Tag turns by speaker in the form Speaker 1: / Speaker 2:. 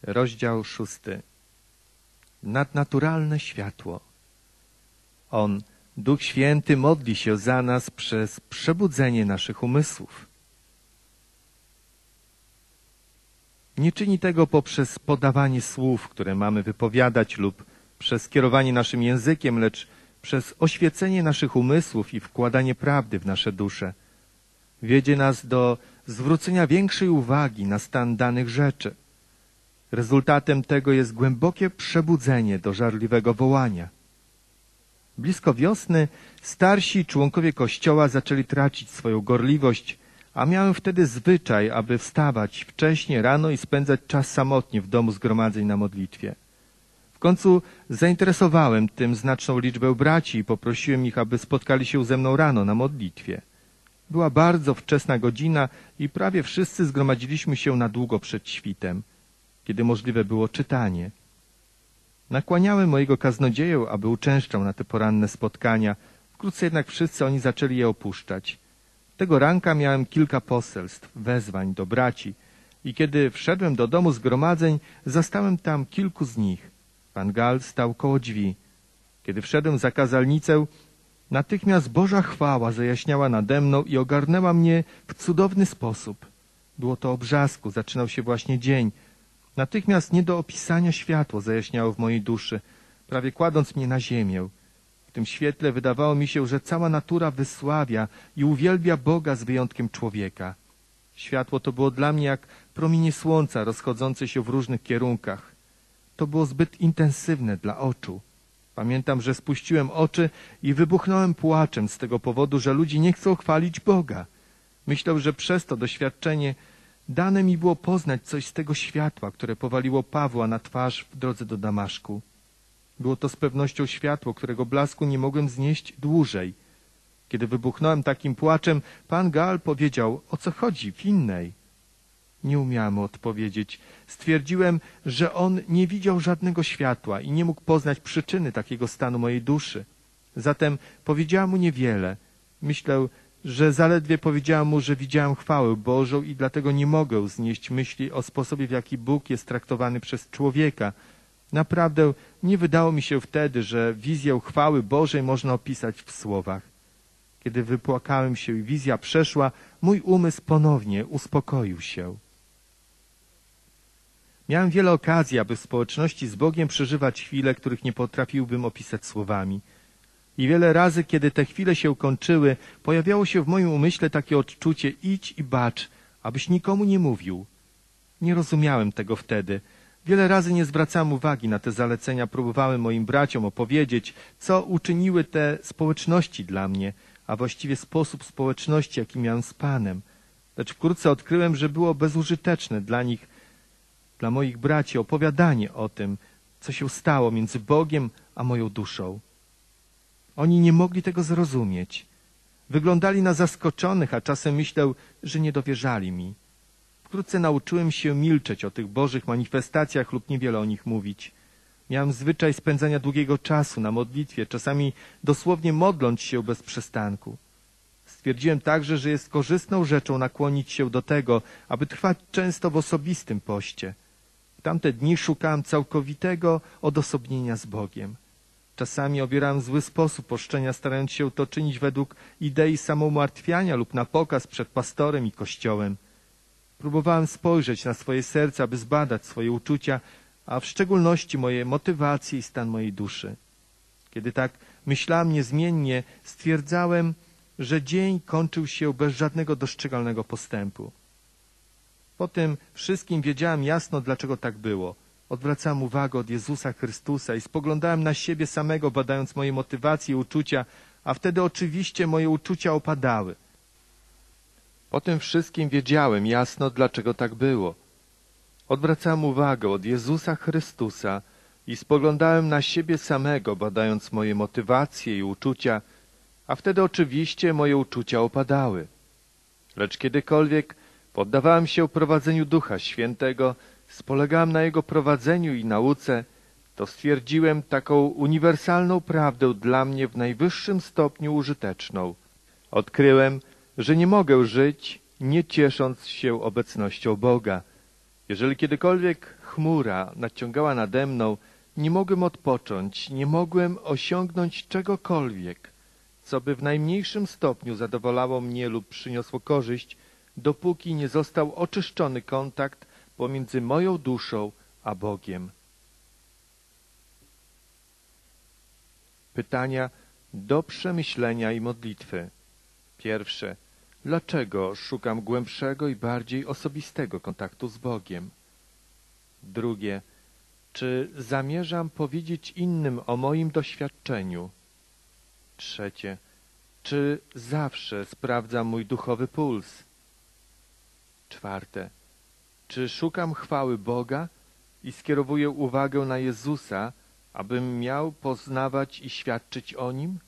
Speaker 1: Rozdział 6. Nadnaturalne światło. On, Duch Święty, modli się za nas przez przebudzenie naszych umysłów. Nie czyni tego poprzez podawanie słów, które mamy wypowiadać, lub przez kierowanie naszym językiem, lecz przez oświecenie naszych umysłów i wkładanie prawdy w nasze dusze. Wiedzie nas do zwrócenia większej uwagi na stan danych rzeczy. Rezultatem tego jest głębokie przebudzenie do żarliwego wołania. Blisko wiosny starsi członkowie Kościoła zaczęli tracić swoją gorliwość, a miałem wtedy zwyczaj, aby wstawać wcześnie rano i spędzać czas samotnie w domu zgromadzeń na modlitwie. W końcu zainteresowałem tym znaczną liczbę braci i poprosiłem ich, aby spotkali się ze mną rano na modlitwie. Była bardzo wczesna godzina i prawie wszyscy zgromadziliśmy się na długo przed świtem, kiedy możliwe było czytanie. Nakłaniałem mojego kaznodzieję, aby uczęszczał na te poranne spotkania. Wkrótce jednak wszyscy oni zaczęli je opuszczać. Tego ranka miałem kilka poselstw, wezwań do braci i kiedy wszedłem do domu zgromadzeń, zastałem tam kilku z nich. Pan Gal stał koło drzwi. Kiedy wszedłem za kazalnicę, natychmiast Boża chwała zajaśniała nade mną i ogarnęła mnie w cudowny sposób. Było to o brzasku, zaczynał się właśnie dzień. Natychmiast nie do opisania światło zajaśniało w mojej duszy, prawie kładąc mnie na ziemię. W tym świetle wydawało mi się, że cała natura wysławia i uwielbia Boga z wyjątkiem człowieka. Światło to było dla mnie jak promienie słońca rozchodzące się w różnych kierunkach. To było zbyt intensywne dla oczu. Pamiętam, że spuściłem oczy i wybuchnąłem płaczem z tego powodu, że ludzie nie chcą chwalić Boga. Myślę, że przez to doświadczenie dane mi było poznać coś z tego światła, które powaliło Pawła na twarz w drodze do Damaszku. Było to z pewnością światło, którego blasku nie mogłem znieść dłużej. Kiedy wybuchnąłem takim płaczem, pan Gal powiedział, o co chodzi w innej. Nie umiałem mu odpowiedzieć. Stwierdziłem, że on nie widział żadnego światła i nie mógł poznać przyczyny takiego stanu mojej duszy. Zatem powiedziałem mu niewiele. Myślę, że zaledwie powiedziałem mu, że widziałem chwałę Bożą i dlatego nie mogę znieść myśli o sposobie, w jaki Bóg jest traktowany przez człowieka. Naprawdę nie wydało mi się wtedy, że wizję chwały Bożej można opisać w słowach. Kiedy wypłakałem się i wizja przeszła, mój umysł ponownie uspokoił się. Miałem wiele okazji, aby w społeczności z Bogiem przeżywać chwile, których nie potrafiłbym opisać słowami. I wiele razy, kiedy te chwile się kończyły, pojawiało się w moim umyśle takie odczucie: idź i bacz, abyś nikomu nie mówił. Nie rozumiałem tego wtedy. Wiele razy nie zwracałem uwagi na te zalecenia, próbowałem moim braciom opowiedzieć, co uczyniły te społeczności dla mnie, a właściwie sposób społeczności, jaki miałem z Panem. Lecz wkrótce odkryłem, że było bezużyteczne dla nich, dla moich braci, opowiadanie o tym, co się stało między Bogiem a moją duszą. Oni nie mogli tego zrozumieć. Wyglądali na zaskoczonych, a czasem myślę, że nie dowierzali mi. Wkrótce nauczyłem się milczeć o tych Bożych manifestacjach lub niewiele o nich mówić. Miałem zwyczaj spędzania długiego czasu na modlitwie, czasami dosłownie modląc się bez przestanku. Stwierdziłem także, że jest korzystną rzeczą nakłonić się do tego, aby trwać często w osobistym poście. W tamte dni szukałem całkowitego odosobnienia z Bogiem. Czasami obierałem zły sposób poszczenia, starając się to czynić według idei samoumartwiania lub na pokaz przed pastorem i kościołem. Próbowałem spojrzeć na swoje serce, aby zbadać swoje uczucia, a w szczególności moje motywacje i stan mojej duszy. Kiedy tak myślałem niezmiennie, stwierdzałem, że dzień kończył się bez żadnego dostrzegalnego postępu. Po tym wszystkim wiedziałem jasno, dlaczego tak było. Odwracałem uwagę od Jezusa Chrystusa i spoglądałem na siebie samego, badając moje motywacje i uczucia, a wtedy oczywiście moje uczucia opadały. Po tym wszystkim wiedziałem jasno, dlaczego tak było. Odwracałem uwagę od Jezusa Chrystusa i spoglądałem na siebie samego, badając moje motywacje i uczucia, a wtedy oczywiście moje uczucia opadały. Lecz kiedykolwiek poddawałem się prowadzeniu Ducha Świętego, spolegałem na Jego prowadzeniu i nauce, to stwierdziłem taką uniwersalną prawdę dla mnie w najwyższym stopniu użyteczną. Odkryłem, że nie mogę żyć, nie ciesząc się obecnością Boga. Jeżeli kiedykolwiek chmura nadciągała nade mną, nie mogłem odpocząć, nie mogłem osiągnąć czegokolwiek, co by w najmniejszym stopniu zadowalało mnie lub przyniosło korzyść, dopóki nie został oczyszczony kontakt pomiędzy moją duszą a Bogiem. Pytania do przemyślenia i modlitwy. Pierwsze. Dlaczego szukam głębszego i bardziej osobistego kontaktu z Bogiem? Drugie. Czy zamierzam powiedzieć innym o moim doświadczeniu? Trzecie. Czy zawsze sprawdzam mój duchowy puls? Czwarte. Czy szukam chwały Boga i skierowuję uwagę na Jezusa, abym miał poznawać i świadczyć o Nim?